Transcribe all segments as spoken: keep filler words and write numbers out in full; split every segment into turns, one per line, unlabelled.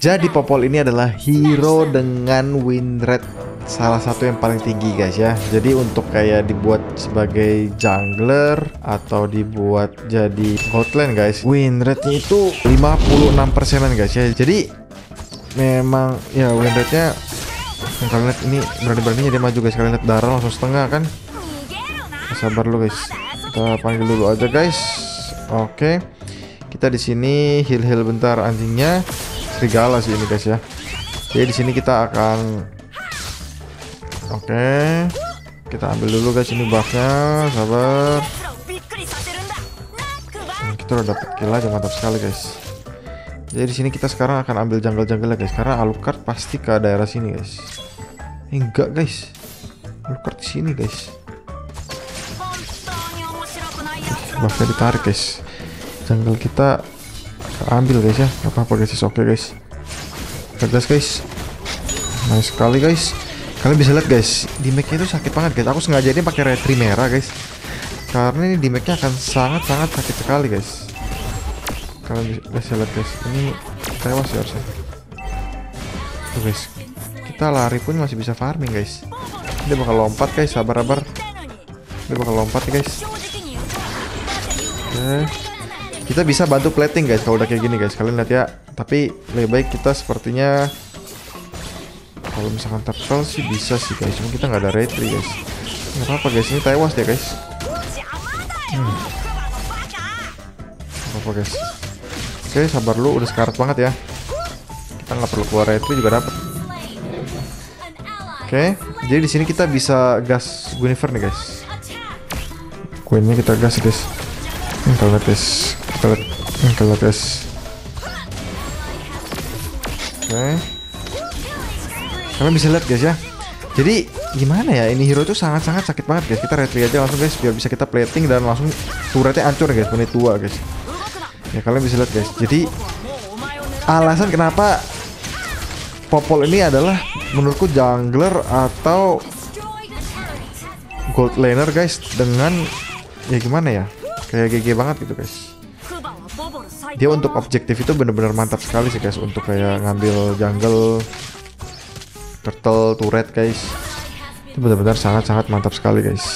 Jadi Popol ini adalah hero dengan win rate salah satu yang paling tinggi guys ya. Jadi untuk kayak dibuat sebagai jungler atau dibuat jadi gold lane guys, win rate-nya itu lima puluh enam persenan guys ya. Jadi memang ya win rate-nya, kalian lihat ini berani-beraninya dia maju guys. Kalian lihat darah langsung setengah kan. Sabar lu guys. Kita panggil dulu aja guys. Oke. Kita di sini heal-heal bentar anjingnya. Serigala sih ini guys ya. Jadi di sini kita akan oke, okay. Kita ambil dulu guys ini buffnya. Sabar. Nah, kita udah dapet kill aja, mantap sekali guys. Jadi di sini kita sekarang akan ambil jungle-jungle guys, karena Alucard pasti ke daerah sini guys. Eh, enggak guys, Alucard di sini guys. Buffnya ditarik guys. Jungle kita ambil guys ya, gak apa-apa guys, oke okay, guys. Tegas guys, nice sekali guys. Kalian bisa lihat guys, damage-nya itu sakit banget guys. Aku sengaja ini pakai retri merah guys, karena ini damage-nya akan sangat-sangat sakit sekali guys. Kalian bisa lihat guys, ini tewas ya harusnya. Tuh guys, kita lari pun masih bisa farming guys. Dia bakal lompat guys, sabar-sabar. Dia bakal lompat nih guys. Oke, kita bisa bantu plating guys kalau udah kayak gini guys. Kalian lihat ya. Tapi lebih baik kita sepertinya, kalau misalkan turtle sih bisa sih guys, cuma kita nggak ada retri guys. Nggak apa-apa guys, ini tewas ya guys. Hmm. Nggak apa-apa guys. Oke, sabar lu, udah sekarat banget ya. Kita nggak perlu keluar retri juga dapat. Oke, jadi di sini kita bisa gas Guinevere nih guys. Queennya kita gas guys. Hmm, kita lihat guys, kita lihat, hmm, kita lihat guys. Oke, kalian bisa lihat guys ya. Jadi gimana ya, ini hero itu sangat-sangat sakit banget guys. Kita retri aja langsung guys, biar bisa kita plating dan langsung turretnya hancur guys, menit tua guys. Ya kalian bisa lihat guys. Jadi alasan kenapa Popol ini adalah menurutku jungler atau gold laner guys, dengan ya gimana ya, kayak G G banget gitu guys. Dia untuk objektif itu bener-bener mantap sekali sih guys, untuk kayak ngambil jungle, turtle, turret guys. Itu benar-benar sangat-sangat mantap sekali guys.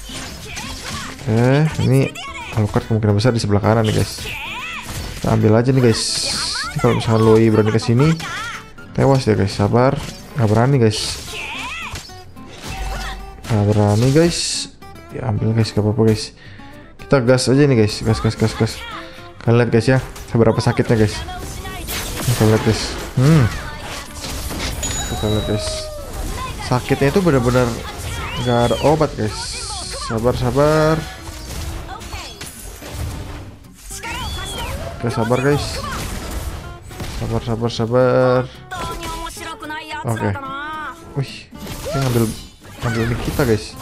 Oke, ini Alucard kemungkinan besar di sebelah kanan nih guys. Kita ambil aja nih guys. Ini kalau misalnya Loi berani ke sini, tewas ya guys. Sabar, nggak berani guys. Nggak berani guys. Ya ambil guys, gak apa-apa guys. Kita gas aja nih guys, gas gas gas gas. Kalian lihat guys ya, seberapa sakitnya guys. Kita lihat guys. Hmm. Kita lihat guys. Sakitnya itu benar-benar nggak ada obat guys. Sabar sabar. Oke, sabar guys. Sabar sabar sabar. Oke. Wih, dia ngambil ngambil ini kita guys.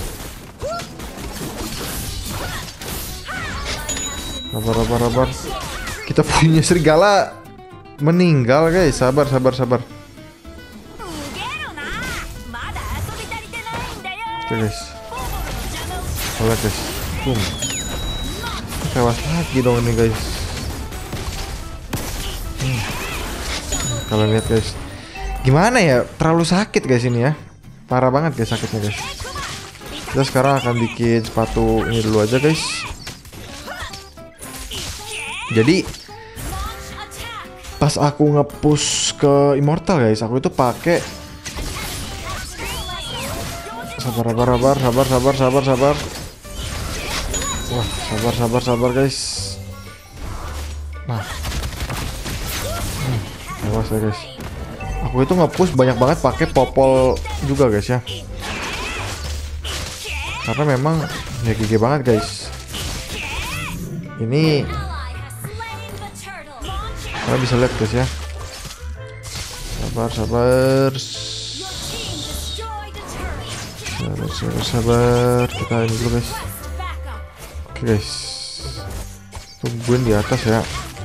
Sabar, sabar, sabar. Kita punya serigala meninggal guys. Sabar, sabar, sabar. Oke guys. Lihat guys. Boom. Tewas lagi dong ini guys. Hmm. Kalian lihat guys. Gimana ya? Terlalu sakit guys ini ya. Parah banget guys sakitnya guys. Kita sekarang akan bikin sepatu ini dulu aja guys. Jadi pas aku nge-push ke Immortal guys, aku itu pakai sabar sabar sabar sabar sabar sabar sabar. Wah, sabar sabar sabar guys. Nah. Hmm, awas ya guys. Aku itu nge-push banyak banget pakai Popol juga guys ya. Karena memang ya G G banget guys. Ini kalian bisa lihat guys ya. Sabar sabar. Sabar sabar sabar. Kita ini dulu guys. Oke guys. Tungguin di atas ya.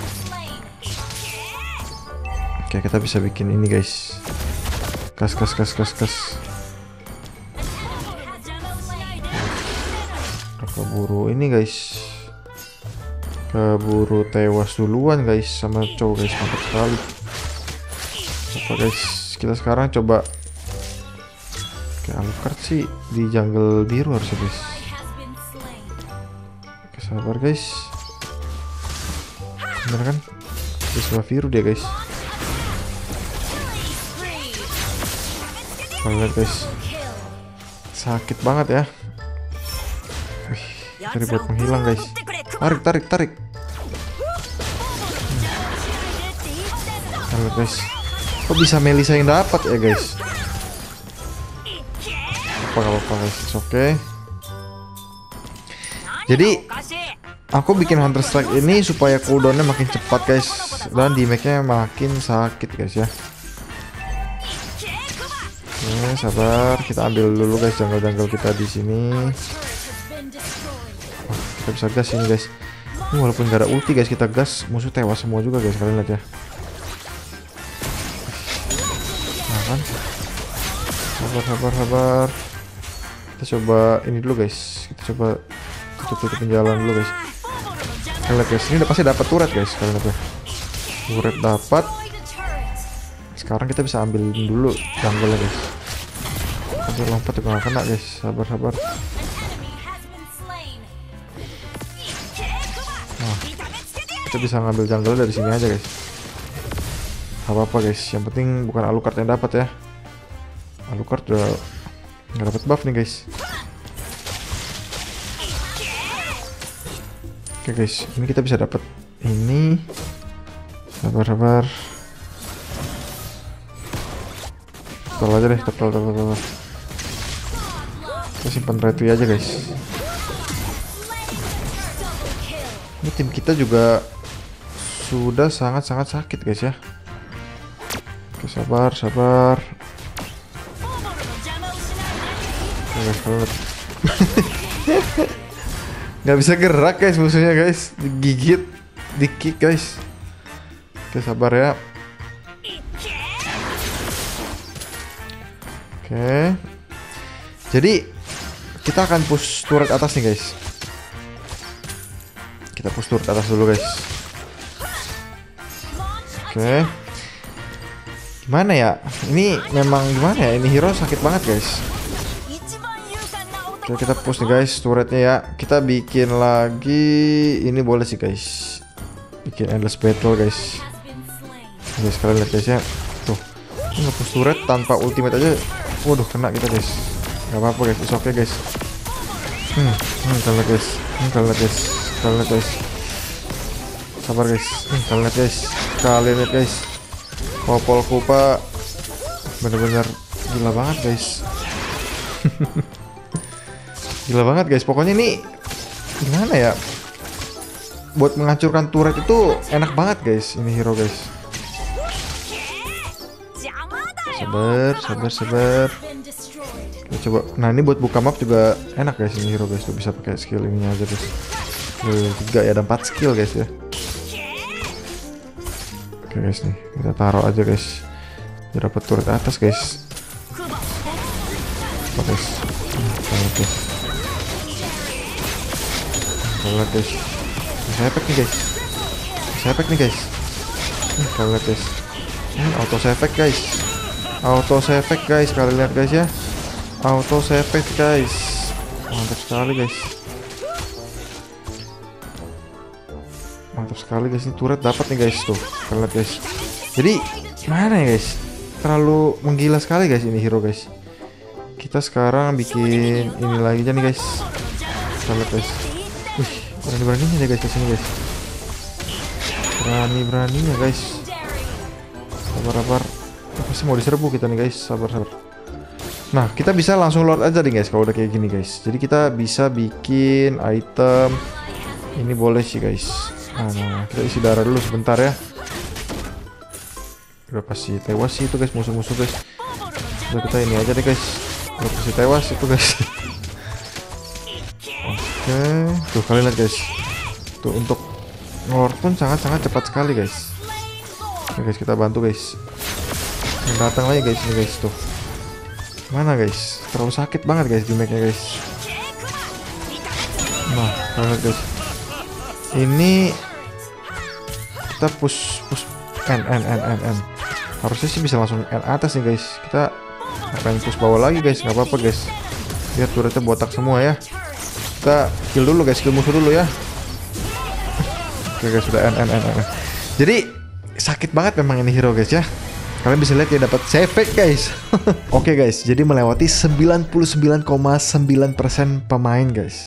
Oke, kita bisa bikin ini guys. Gas gas gas gas gas. Keburu ini guys. Keburu tewas duluan guys sama cowok guys, mantap sekali. apa guys, kita sekarang coba oke, Alucard sih di jungle biru harusnya guys. Oke, sabar guys, bener kan? Di sebelah biru dia guys. Kalian lihat guys, sakit banget ya. Wih, cari buat menghilang guys. Tarik, tarik, tarik. Kalian lihat guys, kok bisa Melisa yang dapat ya guys? Apa apa guys, oke. Okay. Jadi aku bikin Hunter Strike ini supaya cooldownnya makin cepat guys, dan damage-nya makin sakit guys ya. Oke, sabar, kita ambil dulu guys jungle-jungle kita di sini. Oh, kita bisa gas ini guys. Ini walaupun gak ada ulti guys, kita gas musuh tewas semua juga guys, kalian lihat ya. Nah kan, sabar sabar sabar. Kita coba ini dulu guys, kita coba tutup-tutupin jalan dulu guys. Kalian lihat guys, ini udah pasti dapat turret guys, kalian lihat ya. Turret dapat. Sekarang kita bisa ambil dulu jungle guys. Kita lompat juga gak kena guys, sabar sabar. Nah, kita bisa ngambil jungle dari sini aja guys. Apa apa guys, yang penting bukan Alucard yang dapat ya. Alucard udah nggak dapat buff nih guys. Oke guys, ini kita bisa dapat ini. Sabar sabar. Tol aja deh, tol tol tol. Kita simpan retu aja guys. Ini tim kita juga sudah sangat-sangat sakit guys ya. Oke, sabar sabar. Oke guys, kalau nggak bisa gerak guys musuhnya guys, digigit, di kick guys. Oke, sabar ya. Oke, jadi kita akan push turret atas nih guys. Kita push turret atas dulu guys. Oke, gimana ya? Ini memang gimana ya? Ini hero sakit banget guys. Oke, kita push nih guys turretnya ya. Kita bikin lagi ini boleh sih guys. Bikin endless battle guys. Guys, kalian lihat guys ya. Tuh, nge-push turret tanpa ultimate aja. Waduh, kena kita guys. Gak apa-apa guys, it's okay guys. Hmm, hmm kalian lihat guys. Hmm, kalian lihat guys. Kalian lihat guys. Sabar guys. Hmm, kalian lihat guys. Kalian lihat guys. Popol Kupa bener-bener gila banget guys. Gila banget guys. Pokoknya ini gimana ya? Buat menghancurkan turret itu enak banget guys. Ini hero guys. Sabar, sabar, sabar. Kita coba. Nah, ini buat buka map juga enak guys ini hero guys. Tuh bisa pakai skill ininya aja guys. Skill tiga ya, ada empat skill guys ya. Oke guys nih, kita taruh aja guys. Biar dapat turret atas guys. Oke guys. Kalau guys. Kalau guys. Bisa efek nih guys. Bisa efek nih guys. Kalau lihat guys. Hmm, auto efek guys. Auto effect guys, kalian lihat guys ya. Auto effect guys. Mantap sekali guys. Mantap sekali guys, ini turret dapat nih guys tuh. Kalian lihat guys. Jadi gimana ya guys? Terlalu menggila sekali guys ini hero guys. Kita sekarang bikin ini lagi aja nih guys. Kalian lihat guys. Wih, berani-beraninya deh guys kesini guys. Berani-beraninya guys. Sabar-sabar. Pasti mau diserbu kita nih guys, sabar sabar. Nah, kita bisa langsung lord aja nih guys kalau udah kayak gini guys. Jadi kita bisa bikin item ini boleh sih guys. Nah, nah kita isi darah dulu sebentar ya. Udah pasti tewas sih itu guys musuh-musuh guys. Udah kita ini aja deh guys. Udah pasti tewas itu guys. Oke, tuh kalian lihat guys. Tuh untuk lord pun sangat-sangat cepat sekali guys. Oke guys, kita bantu guys. Datang lagi guys ini guys tuh. Mana guys? Terlalu sakit banget guys damage-nya guys. Nah, kalian lihat guys. Ini kita push push N N N N N. Harusnya sih bisa langsung N atas nih guys. Kita ngapain push bawah lagi guys, nggak apa-apa guys. Biar turretnya botak semua ya. Kita kill dulu guys, kill musuh dulu ya. Oke guys, sudah N N N N. Jadi sakit banget memang ini hero guys ya. Kalian bisa lihat dia dapat save guys. Oke guys, jadi melewati sembilan puluh sembilan koma sembilan persen pemain guys.